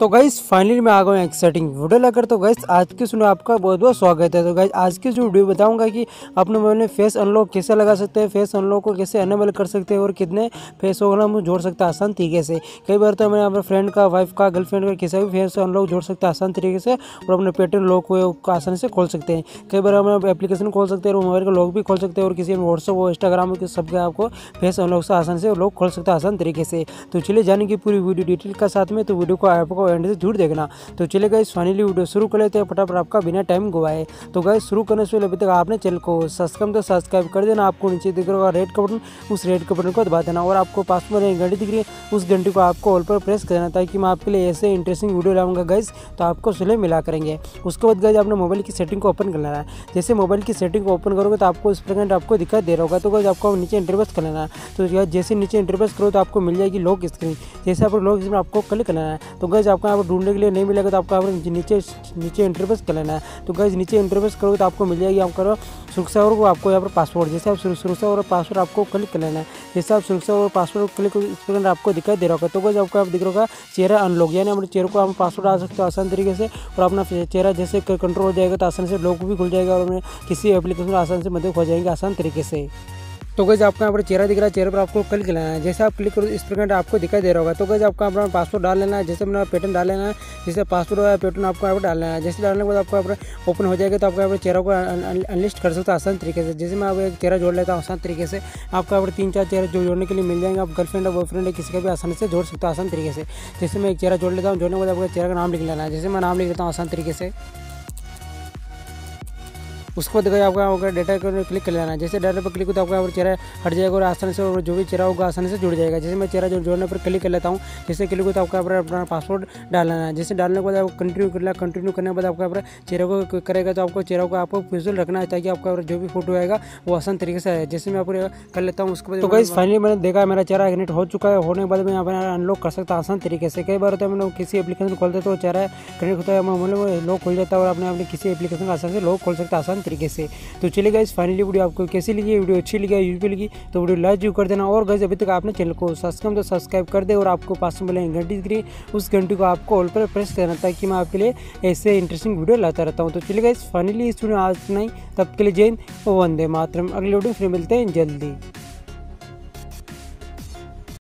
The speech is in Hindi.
तो गाइस फाइनली मैं आ गया हूँ एक्साइटिंग वीडियो लेकर। तो गाइस आज की सुनो आपका बहुत बहुत स्वागत है। तो गाइस आज की जो वीडियो बताऊंगा कि अपने मोबाइल में फेस अनलॉक कैसे लगा सकते हैं, फेस अनलॉक को कैसे अनेबल कर सकते हैं और कितने फेस वगैरह हम जोड़ सकते हैं आसान तरीके से। कई बार तो मैं अपने फ्रेंड का, वाइफ का, गर्लफ्रेंड का किसी भी फेस अनलॉक जोड़ सकते हैं आसान तरीके से और अपने पेटीएम लॉक को आसानी से खोल सकते हैं। कई बार हम एप्लीकेशन खोल सकते हैं और मोबाइल का लॉक भी खोल सकते हैं और किसी व्हाट्सअप और इंस्टाग्राम के सबके आपको फेस अनलॉक से आसानी से लॉक खोल सकते हैं आसान तरीके से। तो चलिए जाने की पूरी वीडियो डिटेल का साथ में, तो वीडियो को आपको एंड से जरूर देखना। तो चलिए गाइस फाइनली वीडियो शुरू कर लेते हैं फटाफट आपका बिना टाइम गवाए। तो गाइस शुरू करने से पहले अभी तक आपने चैनल को सब्सक्राइब कर देना। आपको नीचे दिख रहा होगा रेड का बटन, उस रेड का बटन को दबा देना और आपको पास में एक घंटी दिख रही है, उस घंटी को आपको ऑल पर प्रेस कर देना ताकि मैं आपके लिए ऐसे इंटरेस्टिंग वीडियो लाऊंगा गाइस तो आपको सुले मिला करेंगे। उसके बाद गाइस आपने मोबाइल की सेटिंग को ओपन कर लेना है। जैसे मोबाइल की सेटिंग को ओपन करोगे तो आपको इस प्रकार आपको दिक्कत दे रहा होगा। तो गाइस आपको नीचे इंटरफेस कर लेना है। तो जैसे नीचे इंटरफेस करो तो आपको मिल जाएगी लॉक स्क्रीन। जैसे आप लॉक स्क्रीन आपको क्लिक करना है। तो गाइस आपको यहाँ पर ढूंढने के लिए नहीं मिलेगा तो आपको नीचे इंटरफेस कर लेना है। तो गाइस नीचे इंटरफेस करोगे तो आपको मिल जाएगी आपका सुरक्षा और आपको यहाँ पर पासवर्ड। जैसे आप सुरक्षा और पासवर्ड आपको क्लिक कर लेना है। जैसे आप सुरक्षा और पासवर्ड क्लिक इस प्रकार आपको दिखाई दे रहा होगा। तो गाइस आपको आप दिख रहा होगा चेहरा अनलॉक, यानी अपने चेहरे को हम पासवर्ड डाल सकते हो आसान तरीके से और अपना चेहरा जैसे कंट्रोल हो जाएगा तो आसानी से लॉक भी खुल जाएगा और किसी एप्लीकेशन में आसानी से मदद हो जाएंगे आसान तरीके से। तो गाइस आपको यहाँ पर चेहरा दिख रहा है, चेहरे पर आपको क्लिक लेना है। जैसे आप क्लिक करो इस प्रकार आपको दिखाई दे रहा होगा। तो गाइस आपको अपना पासवर्ड डाल लेना है। जैसे अपना पैटर्न डाल लेना है। जैसे पासवर्ड या पैटर्न आपको यहाँ पर डालना है। जैसे डालने के बाद आपको अपना ओपन हो जाएगा तो आपको यहाँ पर चेहरा को अनलिस्ट कर सकते हो आसान तरीके से। जैसे मैं एक चेहरा जोड़ लेता हूँ आसान तरीके से, आपको यहाँ पर 3-4 चेहरे जोड़ने के लिए मिल जाएंगे। आप गर्लफ्रेंड और बॉयफ्रेंड किसी का भी आसानी से जोड़ सकते हो आसान तरीके से। जैसे मैं एक चेहरा जोड़ लेता हूँ, जोड़ने के बाद आपको चेहरा का नाम लिख लेना है। जैसे मैं नाम लिख लेता हूँ आसान तरीके से, उसको देखा आपका डाटा पर क्लिक कर लेना है। जैसे डाटा पर क्लिक होता है आपका चेहरा हट जाएगा और आसानी से और जो भी चेहरा होगा आसानी से जुड़ जाएगा। जैसे मैं चेहरा जोड़ने पर क्लिक कर लेता हूँ। जैसे क्लिक होता है आपका अपना पासवर्ड डालना है। जैसे डालने के बाद आपको कंटिन्यू करना है। कंटिन्यू करने के बाद आपका अपना चेहरे को करेगा तो आपको चेहरा को आपको विजुअल रखना है ताकि आपका जो भी फोटो आएगा वो आसान तरीके से आए। जैसे मैं आपको कर लेता हूँ उसके बाद तो गाइस फाइनली मैंने देखा मेरा चेहरा कनेक्ट हो चुका है। होने के बाद मैं यहाँ पर अनलॉक कर सकता आसान तरीके से। कई बार होता है मैंने किसी एप्लीकेशन खोलते तो चेहरा कनेक्ट होता है, मतलब लॉक खुल जाता है और अपने किसी एप्लीकेशन का आसानी से लॉक खोल सकता है आसान तरीके से। तो चलिए गाइस फाइनली वीडियो आपको कैसी लगी, वीडियो अच्छी लगी, यूजफुल लगी तो वीडियो लाइक जरूर कर देना। और गाइस अभी तक आपने चैनल को सब्सक्राइब कर दे और आपको पास में मिलेगी घंटी दिख रही है, उस घंटी को आपको ऑल पर प्रेस करना ताकि मैं आपके लिए ऐसे इंटरेस्टिंग वीडियो लाता रहता हूँ। तो चलिए गाइस फाइनली इस वीडियो आज नहीं, तब के लिए जय हिंद, वंदे मातरम। अगले वीडियो फिर मिलते हैं जल्दी।